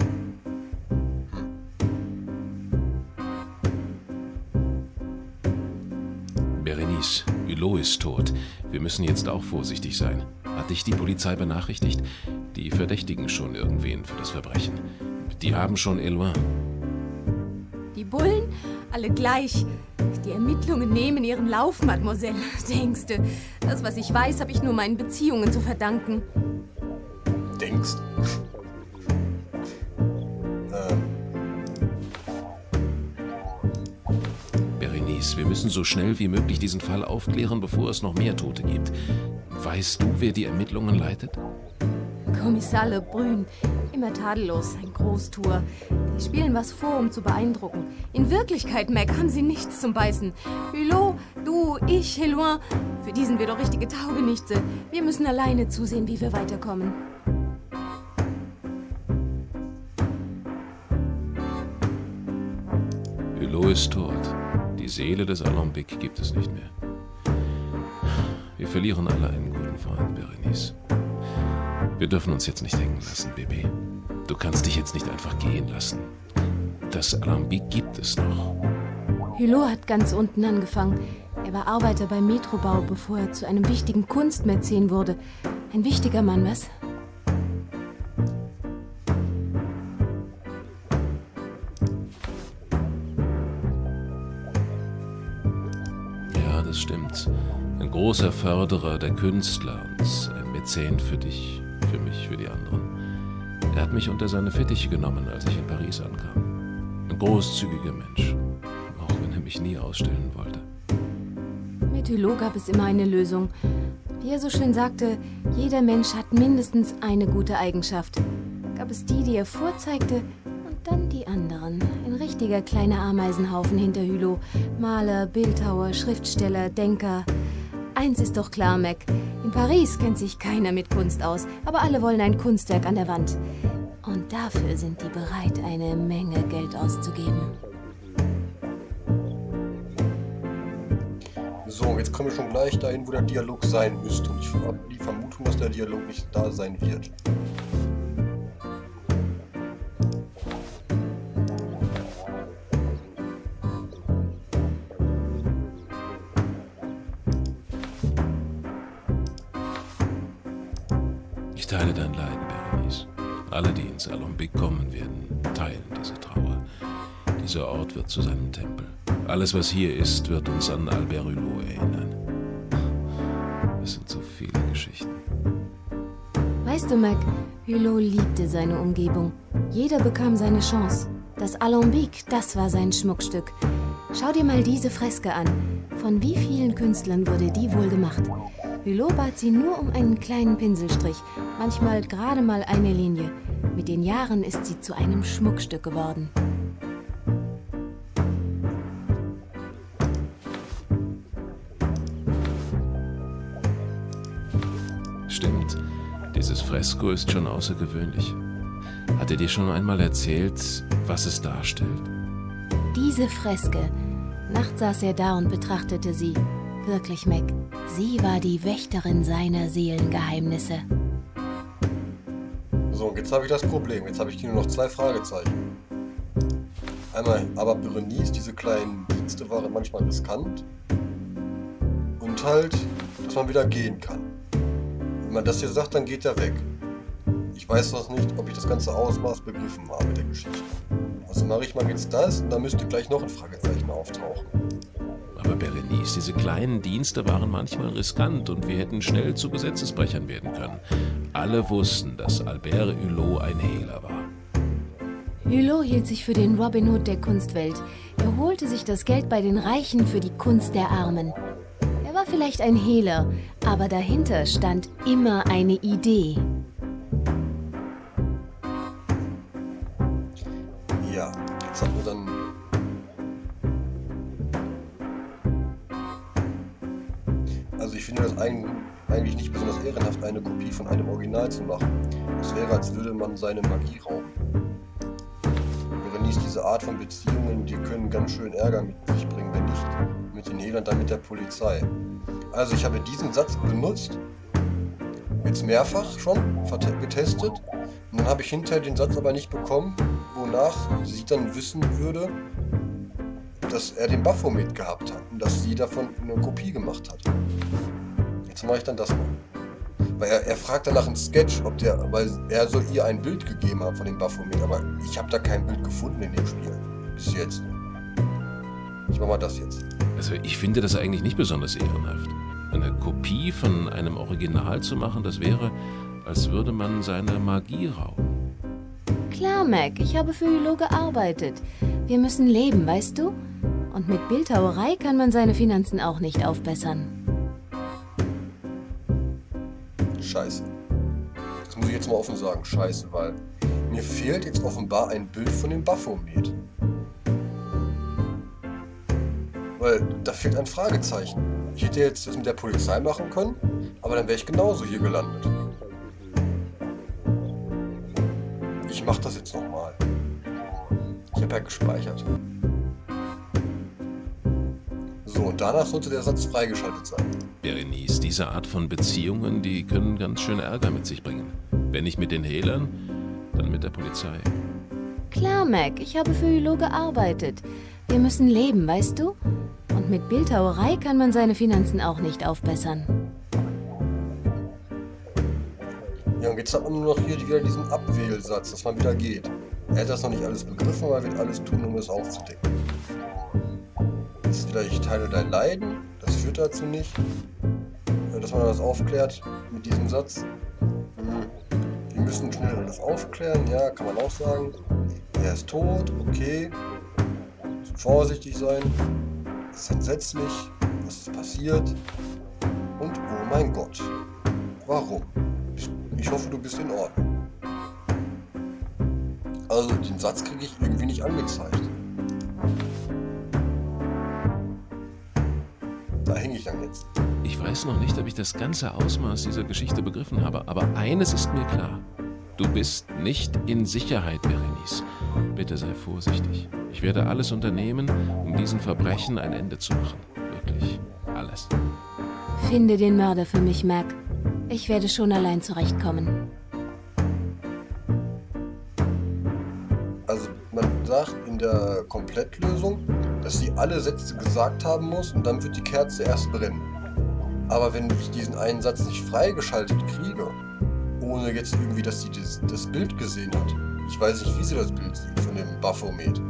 Berenice, Hulot ist tot. Wir müssen jetzt auch vorsichtig sein. Hat dich die Polizei benachrichtigt? Die verdächtigen schon irgendwen für das Verbrechen. Die haben schon Helouin. Die Bullen? Alle gleich. Die Ermittlungen nehmen ihren Lauf, Mademoiselle. Denkste, das, was ich weiß, habe ich nur meinen Beziehungen zu verdanken. Denkst? Berenice, wir müssen so schnell wie möglich diesen Fall aufklären, bevor es noch mehr Tote gibt. Weißt du, wer die Ermittlungen leitet? Kommissar Lebrun, immer tadellos, ein Großtour. Die spielen was vor, um zu beeindrucken. In Wirklichkeit, Mac, haben sie nichts zum Beißen. Hulot, du, ich, Helouin, für die sind wir doch richtige Taugenichtse. Wir müssen alleine zusehen, wie wir weiterkommen. Hulot ist tot. Die Seele des Alembic gibt es nicht mehr. Wir verlieren alle einen guten Freund, Berenice. Wir dürfen uns jetzt nicht hängen lassen, Baby. Du kannst dich jetzt nicht einfach gehen lassen. Das Alembic gibt es noch. Hulot hat ganz unten angefangen. Er war Arbeiter beim Metrobau, bevor er zu einem wichtigen Kunstmäzen wurde. Ein wichtiger Mann, was? Ja, das stimmt. Ein großer Förderer der Künstler und ein Mäzen für dich, für mich, für die anderen. Er hat mich unter seine Fittiche genommen, als ich in Paris ankam. Ein großzügiger Mensch, auch wenn er mich nie ausstellen wollte. Mit Hulot gab es immer eine Lösung. Wie er so schön sagte, jeder Mensch hat mindestens eine gute Eigenschaft. Gab es die er vorzeigte und dann die anderen. Ein richtiger kleiner Ameisenhaufen hinter Hulot. Maler, Bildhauer, Schriftsteller, Denker. Eins ist doch klar, Mac. In Paris kennt sich keiner mit Kunst aus, aber alle wollen ein Kunstwerk an der Wand. Und dafür sind die bereit, eine Menge Geld auszugeben. So, jetzt kommen wir schon gleich dahin, wo der Dialog sein müsste. Und ich habe die Vermutung, dass der Dialog nicht da sein wird. Ich teile dein Leiden, Berenice. Alle, die ins Alembic kommen, werden teilen diese Trauer. Dieser Ort wird zu seinem Tempel. Alles, was hier ist, wird uns an Albert Hulot erinnern. Es sind so viele Geschichten. Weißt du, Mac, Hulot liebte seine Umgebung. Jeder bekam seine Chance. Das Alembic, das war sein Schmuckstück. Schau dir mal diese Freske an. Von wie vielen Künstlern wurde die wohl gemacht? Hulot bat sie nur um einen kleinen Pinselstrich, manchmal gerade mal eine Linie. Mit den Jahren ist sie zu einem Schmuckstück geworden. Stimmt, dieses Fresko ist schon außergewöhnlich. Hat er dir schon einmal erzählt, was es darstellt? Diese Freske. Nachts saß er da und betrachtete sie. Wirklich, Mac, sie war die Wächterin seiner Seelengeheimnisse. So, jetzt habe ich das Problem. Jetzt habe ich hier nur noch 2 Fragezeichen. Einmal, aber Berenice, diese kleinen Dienste waren manchmal riskant. Und halt, dass man wieder gehen kann. Wenn man das hier sagt, dann geht er weg. Ich weiß noch nicht, ob ich das ganze Ausmaß begriffen habe mit der Geschichte. Also mache ich mal jetzt das und dann müsste gleich noch ein Fragezeichen auftauchen. Aber Berenice, diese kleinen Dienste waren manchmal riskant und wir hätten schnell zu Gesetzesbrechern werden können. Alle wussten, dass Albert Hulot ein Hehler war. Hulot hielt sich für den Robin Hood der Kunstwelt. Er holte sich das Geld bei den Reichen für die Kunst der Armen. Er war vielleicht ein Hehler, aber dahinter stand immer eine Idee. Ja, jetzt haben wir dann... Also ich finde das eigentlich nicht besonders ehrenhaft, eine Kopie von einem Original zu machen. Es wäre, als würde man seine Magie rauben. Berenice, diese Art von Beziehungen, die können ganz schön Ärger mit sich bringen, wenn nicht mit den Hehlern, dann mit der Polizei. Also ich habe diesen Satz benutzt, jetzt mehrfach schon getestet, und dann habe ich hinterher den Satz aber nicht bekommen, wonach sie dann wissen würde, dass er den Baphomet gehabt hat und dass sie davon eine Kopie gemacht hat. Jetzt mache ich dann das mal. Weil er fragt dann nach einem Sketch, weil er so ihr ein Bild gegeben hat von dem Baphomet, aber ich habe da kein Bild gefunden in dem Spiel. Bis jetzt. Ich mache mal das jetzt. Also ich finde das eigentlich nicht besonders ehrenhaft. Eine Kopie von einem Original zu machen, das wäre, als würde man seine Magie rauben. Klar, Mac, ich habe für Hulot gearbeitet. Wir müssen leben, weißt du? Und mit Bildhauerei kann man seine Finanzen auch nicht aufbessern. Scheiße. Das muss ich jetzt mal offen sagen, scheiße, weil mir fehlt jetzt offenbar ein Bild von dem Baphomet. Weil da fehlt ein Fragezeichen. Ich hätte jetzt das mit der Polizei machen können, aber dann wäre ich genauso hier gelandet. Ich mache das jetzt nochmal. Ich habe ja gespeichert. So, und danach sollte der Satz freigeschaltet sein. Berenice, diese Art von Beziehungen, die können ganz schön Ärger mit sich bringen. Wenn nicht mit den Hehlern, dann mit der Polizei. Klar, Mac, ich habe für Hulot gearbeitet. Wir müssen leben, weißt du? Und mit Bildhauerei kann man seine Finanzen auch nicht aufbessern. Ja, und jetzt hat man nur noch hier wieder diesen Abwählsatz, dass man wieder geht. Er hat das noch nicht alles begriffen, aber er wird alles tun, um es aufzudecken. Jetzt wieder, ich teile dein Leiden, das führt dazu nicht. Dass man das aufklärt mit diesem Satz. müssen schnell alles aufklären. Ja, kann man auch sagen. Er ist tot, okay. Müssen vorsichtig sein. Das ist entsetzlich. Was ist passiert? Und oh mein Gott. Warum? Ich hoffe, du bist in Ordnung. Also, den Satz kriege ich irgendwie nicht angezeigt. Da hänge ich dann jetzt. Ich weiß noch nicht, ob ich das ganze Ausmaß dieser Geschichte begriffen habe, aber eines ist mir klar. Du bist nicht in Sicherheit, Berenice. Bitte sei vorsichtig. Ich werde alles unternehmen, um diesen Verbrechen ein Ende zu machen. Wirklich alles. Finde den Mörder für mich, Mac. Ich werde schon allein zurechtkommen. Also man sagt in der Komplettlösung, dass sie alle Sätze gesagt haben muss und dann wird die Kerze erst brennen. Aber wenn ich diesen einen Satz nicht freigeschaltet kriege, ohne jetzt irgendwie, dass sie das Bild gesehen hat, ich weiß nicht, wie sie das Bild sieht von dem Baphomet,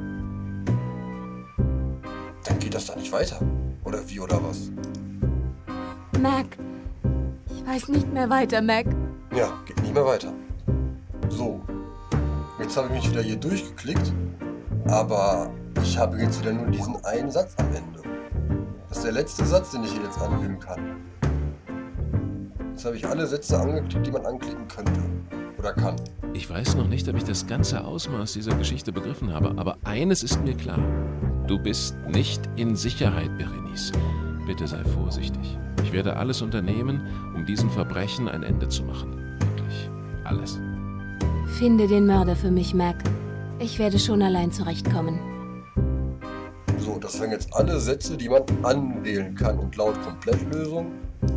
dann geht das da nicht weiter. Oder wie oder was? Mac, ich weiß nicht mehr weiter, Mac. Ja, geht nicht mehr weiter. So, jetzt habe ich mich wieder hier durchgeklickt, aber ich habe jetzt wieder nur diesen einen Satz am Ende. Das ist der letzte Satz, den ich hier jetzt anwählen kann. Jetzt habe ich alle Sätze angeklickt, die man anklicken könnte. Oder kann. Ich weiß noch nicht, ob ich das ganze Ausmaß dieser Geschichte begriffen habe, aber eines ist mir klar. Du bist nicht in Sicherheit, Berenice. Bitte sei vorsichtig. Ich werde alles unternehmen, um diesen Verbrechen ein Ende zu machen. Wirklich alles. Finde den Mörder für mich, Mac. Ich werde schon allein zurechtkommen. So, das wären jetzt alle Sätze, die man anwählen kann. Und laut Komplettlösung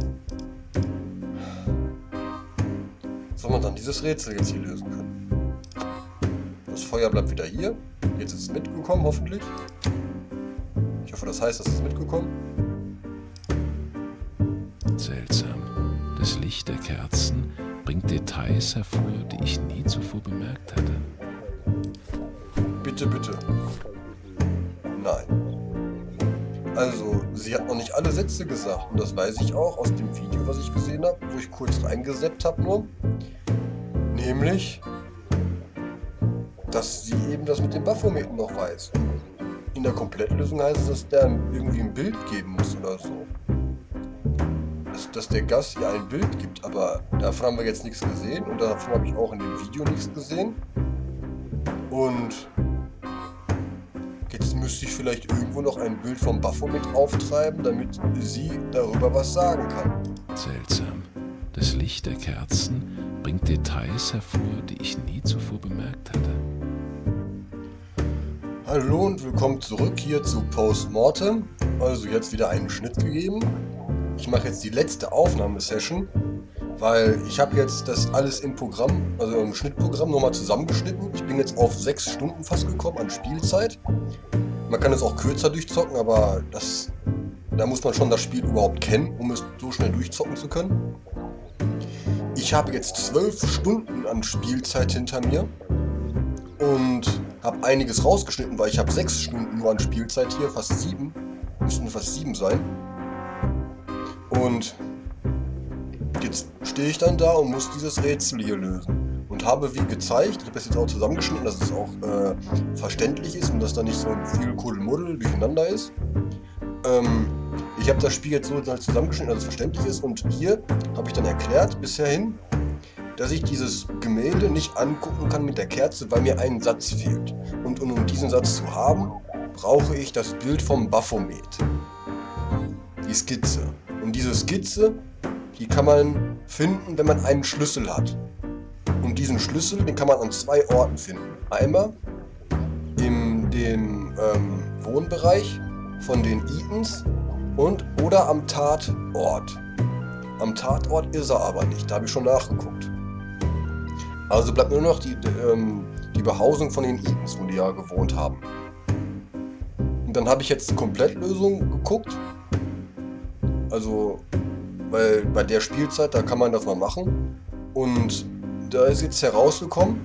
soll man dann dieses Rätsel jetzt hier lösen können. Das Feuer bleibt wieder hier. Jetzt ist es mitgekommen, hoffentlich. Ich hoffe, das heißt, es ist mitgekommen. Seltsam. Das Licht der Kerzen bringt Details hervor, die ich nie zuvor bemerkt hatte. Bitte, bitte. Nein. Also, sie hat noch nicht alle Sätze gesagt. Und das weiß ich auch aus dem Video, was ich gesehen habe, wo ich kurz reingesappt habe nur. Nämlich, dass sie eben das mit dem Baphomet noch weiß. Und in der Komplettlösung heißt es, dass der irgendwie ein Bild geben muss oder so. Dass der Gast ihr ein Bild gibt, aber davon haben wir jetzt nichts gesehen und davon habe ich auch in dem Video nichts gesehen. Und jetzt müsste ich vielleicht irgendwo noch ein Bild vom Baphomet auftreiben, damit sie darüber was sagen kann. Seltsam. Das Licht der Kerzen bringt Details hervor, die ich nie zuvor bemerkt hatte. Hallo und willkommen zurück hier zu Postmortem. Also jetzt wieder einen Schnitt gegeben. Ich mache jetzt die letzte Aufnahmesession, weil ich habe jetzt das alles im Programm, also im Schnittprogramm nochmal zusammengeschnitten. Ich bin jetzt auf 6 Stunden fast gekommen an Spielzeit. Man kann es auch kürzer durchzocken, aber da muss man schon das Spiel überhaupt kennen, um es so schnell durchzocken zu können. Ich habe jetzt 12 Stunden an Spielzeit hinter mir und habe einiges rausgeschnitten, weil ich habe 6 Stunden nur an Spielzeit hier, fast 7, müssten fast 7 sein. Und jetzt stehe ich dann da und muss dieses Rätsel hier lösen. Und habe wie gezeigt, ich habe das jetzt auch zusammengeschnitten, dass es auch verständlich ist und dass da nicht so viel Kuddelmuddel durcheinander ist. Ich habe das Spiel jetzt so zusammengeschnitten, dass es verständlich ist. Und hier habe ich dann erklärt bisher hin, dass ich dieses Gemälde nicht angucken kann mit der Kerze, weil mir ein Satz fehlt. Und um diesen Satz zu haben, brauche ich das Bild vom Baphomet. Die Skizze. Und diese Skizze, die kann man finden, wenn man einen Schlüssel hat. Und diesen Schlüssel, den kann man an 2 Orten finden. Einmal in dem Wohnbereich von den Etons oder am Tatort. Am Tatort ist er aber nicht, da habe ich schon nachgeguckt. Also bleibt nur noch die Behausung von den Etons, wo die ja gewohnt haben. Und dann habe ich jetzt die Komplettlösung geguckt. Also, weil bei der Spielzeit, da kann man das mal machen. Und da ist jetzt herausgekommen,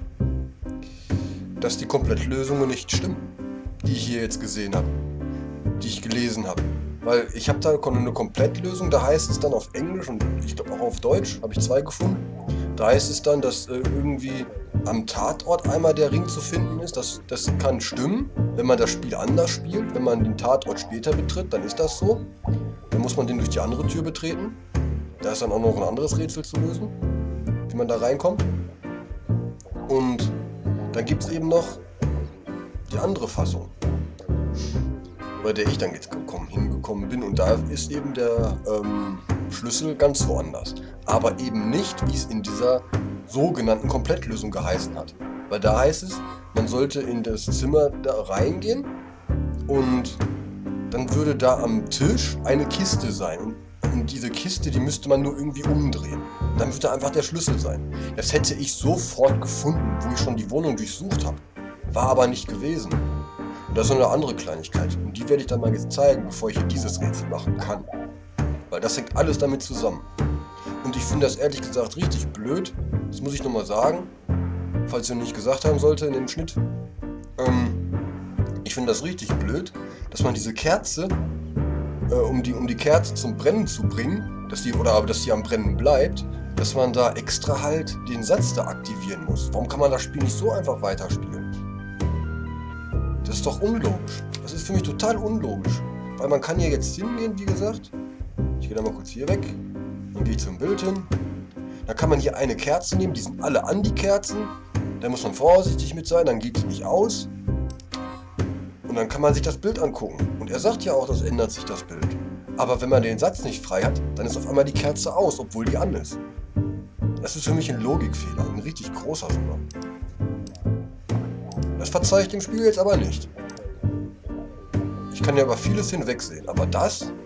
dass die Komplettlösungen nicht stimmen, die ich hier jetzt gesehen habe, die ich gelesen habe. Weil ich habe da eine Komplettlösung, da heißt es dann auf Englisch und ich glaube auch auf Deutsch, habe ich 2 gefunden. Da heißt es dann, dass irgendwie am Tatort einmal der Ring zu finden ist. Das kann stimmen, wenn man das Spiel anders spielt. Wenn man den Tatort später betritt, dann ist das so. Dann muss man den durch die andere Tür betreten. Da ist dann auch noch ein anderes Rätsel zu lösen, wie man da reinkommt. Und dann gibt es eben noch die andere Fassung, bei der ich dann jetzt hingekommen bin. Und da ist eben der Schlüssel ganz woanders. Aber eben nicht, wie es in dieser sogenannten Komplettlösung geheißen hat. Weil da heißt es, man sollte in das Zimmer da reingehen und dann würde da am Tisch eine Kiste sein. Und diese Kiste, die müsste man nur irgendwie umdrehen. Dann würde einfach der Schlüssel sein. Das hätte ich sofort gefunden, wo ich schon die Wohnung durchsucht habe. War aber nicht gewesen. Und das ist noch eine andere Kleinigkeit. Und die werde ich dann mal jetzt zeigen, bevor ich hier dieses Rätsel machen kann. Weil das hängt alles damit zusammen. Und ich finde das ehrlich gesagt richtig blöd. Das muss ich nochmal sagen. Falls ihr nicht gesagt haben sollte in dem Schnitt. Ich finde das richtig blöd, dass man diese Kerze, um die Kerze zum Brennen zu bringen, dass die am Brennen bleibt, dass man da extra halt den Satz da aktivieren muss. Warum kann man das Spiel nicht so einfach weiterspielen? Das ist doch unlogisch. Das ist für mich total unlogisch. Weil man kann hier jetzt hingehen, wie gesagt. Ich gehe da mal kurz hier weg. Dann gehe ich zum Bild hin. Dann kann man hier eine Kerze nehmen. Die sind alle an die Kerzen. Da muss man vorsichtig mit sein. Dann geht die nicht aus. Und dann kann man sich das Bild angucken. Und er sagt ja auch, das ändert sich das Bild. Aber wenn man den Satz nicht frei hat, dann ist auf einmal die Kerze aus, obwohl die an ist. Das ist für mich ein Logikfehler. Ein richtig großer sogar. Das verzeihe ich dem Spiel jetzt aber nicht. Ich kann ja über vieles hinwegsehen, aber das